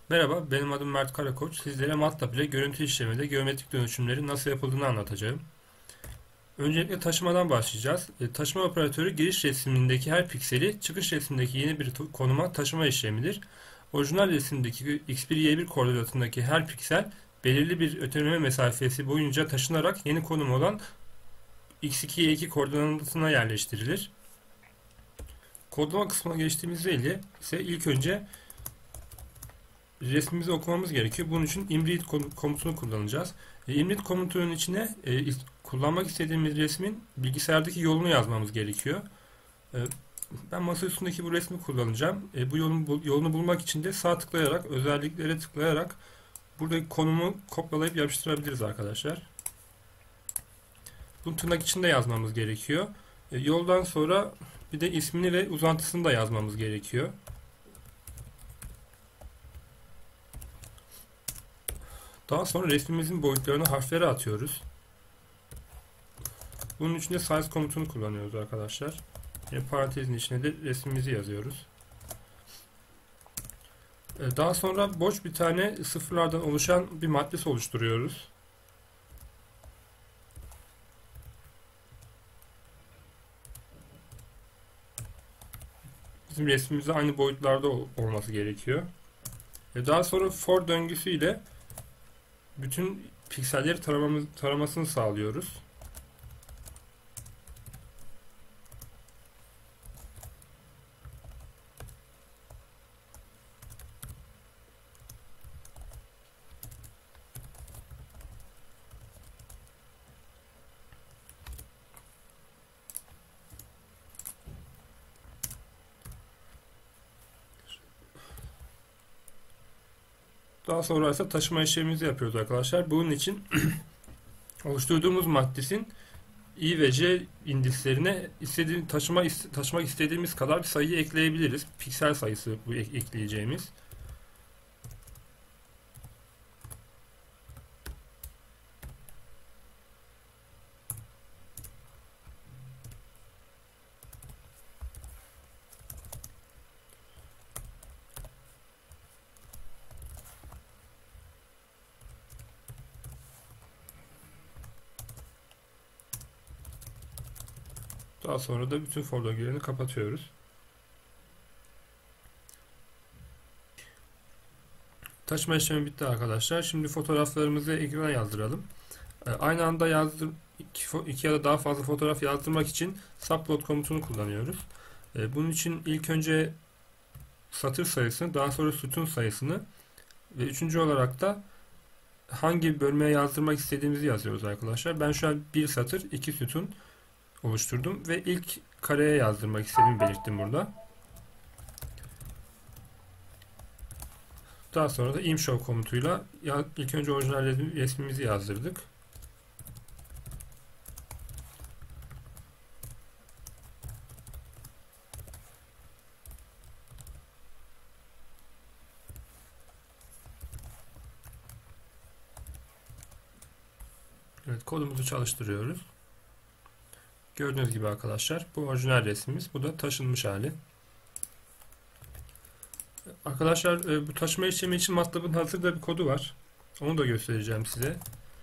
Merhaba, benim adım Mert Karakoç. Sizlere MATLAB ile görüntü işlemede geometrik dönüşümlerin nasıl yapıldığını anlatacağım. Öncelikle taşımadan başlayacağız. Taşıma operatörü giriş resmindeki her pikseli çıkış resimdeki yeni bir konuma taşıma işlemidir. Orijinal resimdeki x1 y1 koordinatındaki her piksel belirli bir öteleme mesafesi boyunca taşınarak yeni konum olan x2 y2 koordinatına yerleştirilir. Kodlama kısmına geçtiğimizde ise ilk önce resmimizi okumamız gerekiyor. Bunun için imread komutunu kullanacağız. Imread komutunun içine kullanmak istediğimiz resmin bilgisayardaki yolunu yazmamız gerekiyor. E, Ben masa üstündeki bu resmi kullanacağım. Bu yolunu bulmak için de sağ tıklayarak, özelliklere tıklayarak buradaki konumu kopyalayıp yapıştırabiliriz arkadaşlar. Bunu tırnak içinde yazmamız gerekiyor. Yoldan sonra bir de ismini ve uzantısını da yazmamız gerekiyor. Daha sonra resmimizin boyutlarını harflere atıyoruz. Bunun için de size komutunu kullanıyoruz arkadaşlar. Yine parantezin içine de resmimizi yazıyoruz. Daha sonra boş bir tane sıfırlardan oluşan bir matris oluşturuyoruz. Bizim resmimizde aynı boyutlarda olması gerekiyor. Daha sonra for döngüsü ile bütün pikselleri taramasını sağlıyoruz. Daha sonra ise taşıma işlemimizi yapıyoruz arkadaşlar. Bunun için oluşturduğumuz matrisin I ve J indislerine taşımak istediğimiz kadar bir sayı ekleyebiliriz. Piksel sayısı bu ekleyeceğimiz. Daha sonra da bütün for döngülerini kapatıyoruz. Taşıma işlemi bitti arkadaşlar. Şimdi fotoğraflarımızı ekrana yazdıralım. Aynı anda iki ya da daha fazla fotoğraf yazdırmak için subplot komutunu kullanıyoruz. Bunun için ilk önce satır sayısını, daha sonra sütun sayısını ve üçüncü olarak da hangi bölmeye yazdırmak istediğimizi yazıyoruz arkadaşlar. Ben şu an bir satır, iki sütun oluşturdum ve ilk kareye yazdırmak istediğimi belirttim burada. Daha sonra da imshow komutuyla ilk önce orijinal resmimizi yazdırdık. Evet, kodumuzu çalıştırıyoruz. Gördüğünüz gibi arkadaşlar bu orijinal resmimiz, bu da taşınmış hali. Arkadaşlar bu taşıma işlemi için MATLAB'ın hazırda bir kodu var. Onu da göstereceğim size.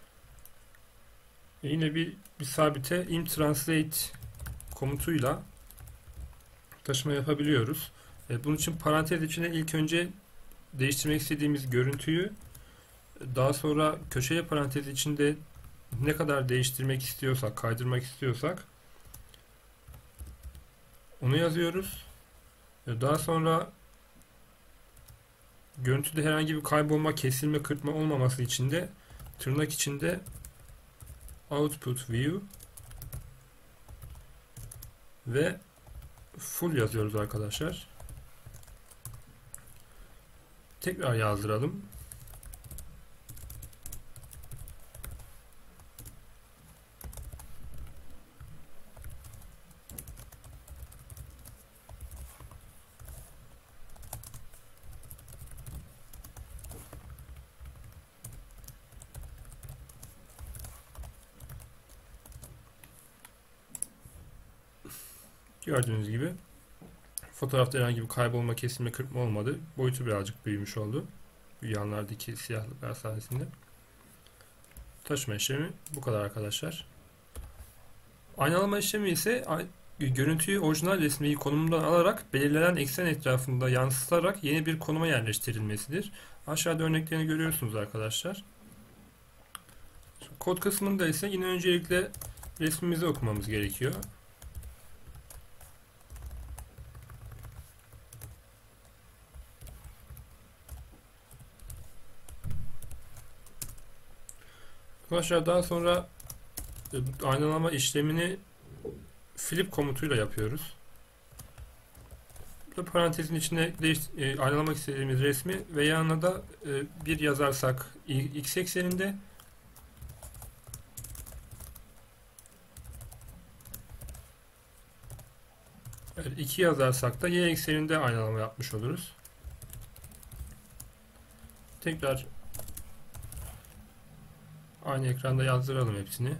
Yine bir sabite imtranslate komutuyla taşıma yapabiliyoruz. Bunun için parantez içine ilk önce değiştirmek istediğimiz görüntüyü, daha sonra köşeye parantez içinde ne kadar değiştirmek istiyorsak, kaydırmak istiyorsak onu yazıyoruz. Daha sonra görüntüde herhangi bir kaybolma, kesilme, kırpma olmaması için de tırnak içinde output view ve full yazıyoruz arkadaşlar. Tekrar yazdıralım. Gördüğünüz gibi fotoğrafta herhangi bir kaybolma, kesilme, kırpma olmadı. Boyutu birazcık büyümüş oldu. yanlardaki siyahlıklar sayesinde. Taşıma işlemi bu kadar arkadaşlar. Aynalama işlemi ise görüntüyü orijinal resmi konumundan alarak belirlenen eksen etrafında yansıtarak yeni bir konuma yerleştirilmesidir. Aşağıda örneklerini görüyorsunuz arkadaşlar. Kod kısmında ise yine öncelikle resmimizi okumamız gerekiyor. Arkadaşlar daha sonra aynalama işlemini flip komutuyla yapıyoruz. Burada parantezin içine aynalamak istediğimiz resmi ve yanına da bir yazarsak x ekseninde, 2 yazarsak da y ekseninde aynalama yapmış oluruz. Tekrar aynı ekranda yazdıralım hepsini.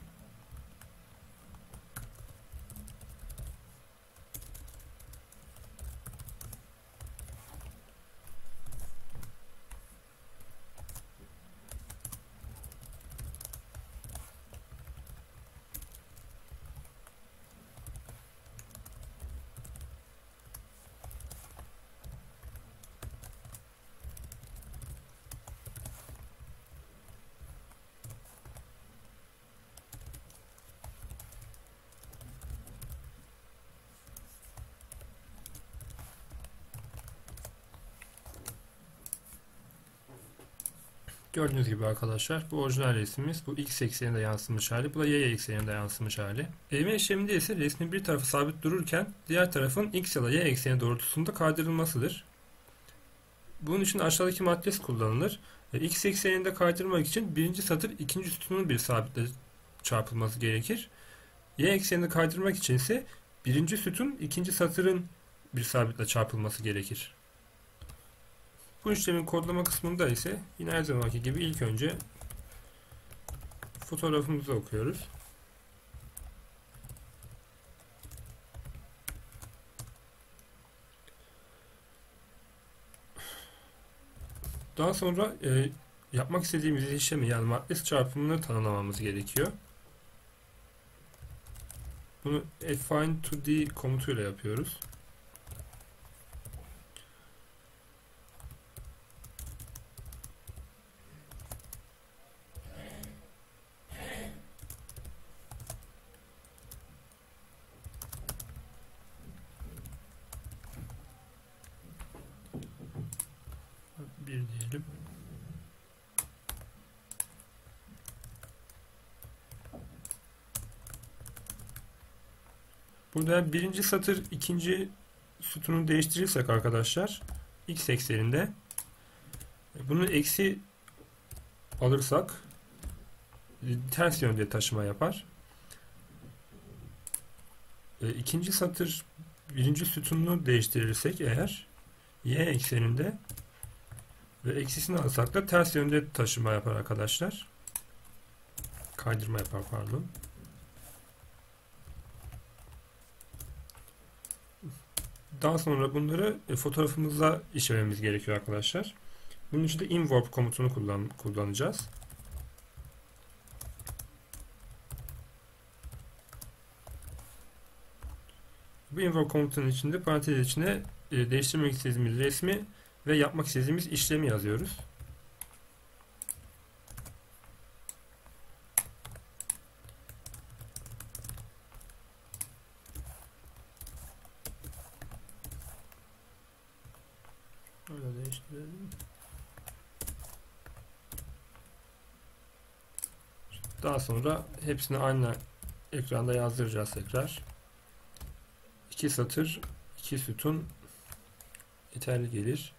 Gördüğünüz gibi arkadaşlar bu orijinal resmimiz. Bu x ekseninde yansımış hali. Bu da y ekseninde yansımış hali. Eğme işleminde ise resmin bir tarafı sabit dururken diğer tarafın x ya da y ekseni doğrultusunda kaydırılmasıdır. Bunun için aşağıdaki matris kullanılır. X ekseninde kaydırmak için birinci satır ikinci sütunun bir sabitle çarpılması gerekir. Y ekseninde kaydırmak için ise birinci sütun ikinci satırın bir sabitle çarpılması gerekir. Bu işlemin kodlama kısmında ise yine her zamanki gibi ilk önce fotoğrafımızı okuyoruz. Daha sonra yapmak istediğimiz işlemi, yani matris çarpımını tanımlamamız gerekiyor. Bunu affine to d komutuyla yapıyoruz. Bir diyelim. Burada birinci satır ikinci sütunu değiştirirsek arkadaşlar x ekseninde bunu eksi alırsak ters yönde taşıma yapar. İkinci satır birinci sütununu değiştirirsek eğer y ekseninde ve eksisini alırsak da ters yönde taşıma yapar arkadaşlar. Kaydırma yapar, pardon. Daha sonra bunları fotoğrafımıza işlememiz gerekiyor arkadaşlar. Bunun için de inwarp komutunu kullanacağız. Bu inwarp komutunun içinde parantez içine değiştirmek istediğimiz resmi ve yapmak istediğimiz işlemi yazıyoruz. Öyle değiştirelim. Daha sonra hepsini aynı ekranda yazdıracağız tekrar. 2 satır, 2 sütun yeterli gelir.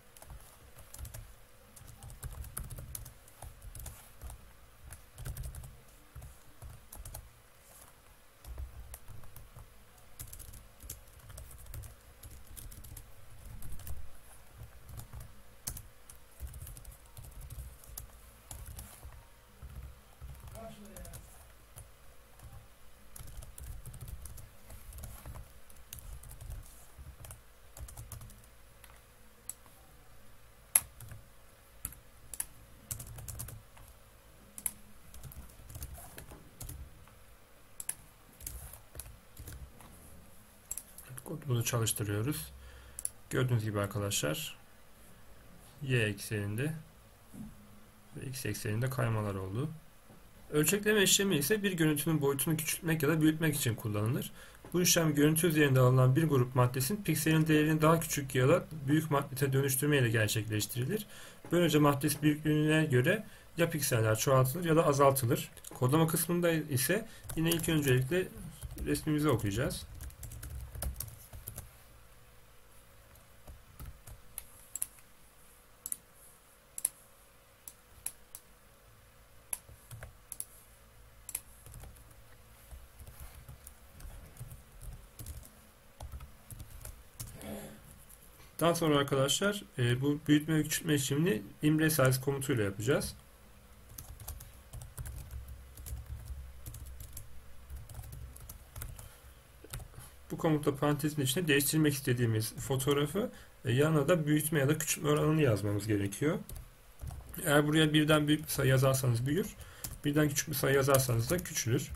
Kodumuzu çalıştırıyoruz. Gördüğünüz gibi arkadaşlar y ekseninde ve x ekseninde kaymalar oldu. Ölçekleme işlemi ise bir görüntünün boyutunu küçültmek ya da büyütmek için kullanılır. Bu işlem görüntü üzerinde alınan bir grup maddesin pikselin değerini daha küçük ya da büyük maddete dönüştürme ile gerçekleştirilir. Böylece maddesi büyüklüğüne göre ya pikseller çoğaltılır ya da azaltılır. Kodlama kısmında ise yine ilk öncelikle resmimizi okuyacağız. Daha sonra arkadaşlar bu büyütme ve küçültme işlemini imresize komutuyla yapacağız. Bu komutla parantezin içine değiştirmek istediğimiz fotoğrafı yanına da büyütme ya da küçültme oranını yazmamız gerekiyor. Eğer buraya birden büyük bir sayı yazarsanız büyür, birden küçük bir sayı yazarsanız da küçülür.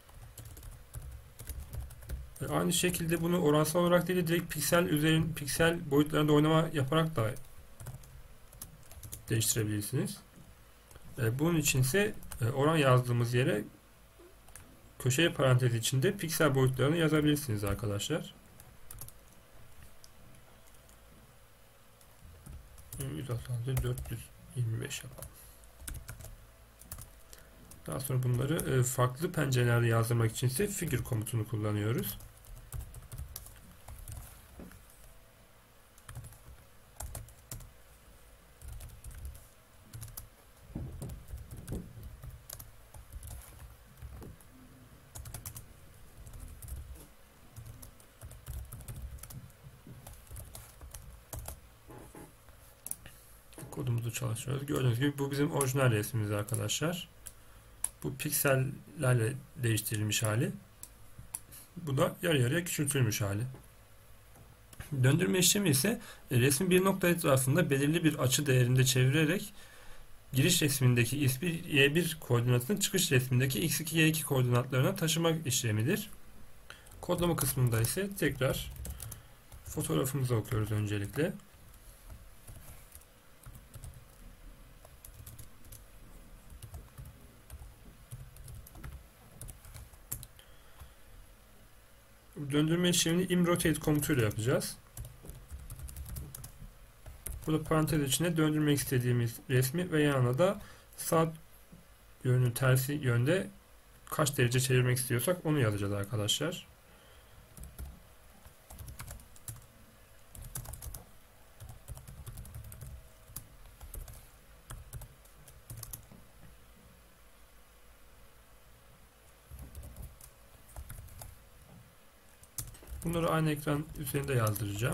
Aynı şekilde bunu oransal olarak değil, direkt piksel boyutlarında oynama yaparak da değiştirebilirsiniz. Bunun için ise oran yazdığımız yere köşeye parantez içinde piksel boyutlarını yazabilirsiniz arkadaşlar. 196 425 yapalım. Daha sonra bunları farklı pencerelerde yazdırmak için ise figür komutunu kullanıyoruz. Kodumuzu çalıştırıyoruz. Gördüğünüz gibi bu bizim orijinal resmimiz arkadaşlar. Bu piksellerle değiştirilmiş hali. Bu da yarı yarıya küçültülmüş hali. Döndürme işlemi ise resmin bir nokta etrafında belirli bir açı değerinde çevirerek giriş resmindeki x1, y1 koordinatını çıkış resmindeki x2, y2 koordinatlarına taşımak işlemidir. Kodlama kısmında ise tekrar fotoğrafımızı okuyoruz öncelikle. Döndürme işlemini imrotate komutuyla yapacağız. Burada parantez içine döndürmek istediğimiz resmi ve yanına da sağ yönünün tersi yönde kaç derece çevirmek istiyorsak onu yazacağız arkadaşlar. Bunları aynı ekran üzerinde yazdıracağım.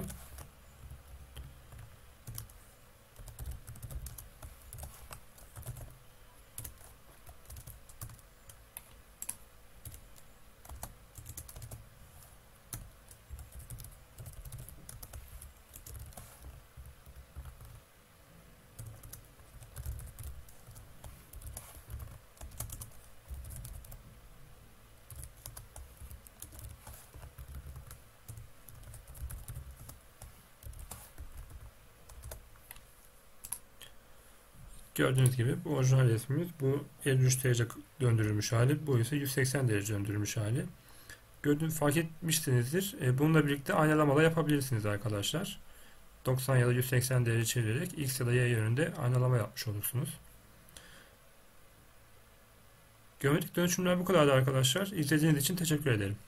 Gördüğünüz gibi bu orijinal resmimiz, bu 53 derece döndürülmüş hali, bu ise 180 derece döndürülmüş hali. Fark etmişsinizdir. Bununla birlikte aynalama da yapabilirsiniz arkadaşlar. 90 ya da 180 derece çevirerek x ya da y yönünde aynalama yapmış olursunuz. Geometrik dönüşümler bu kadardı arkadaşlar. İzlediğiniz için teşekkür ederim.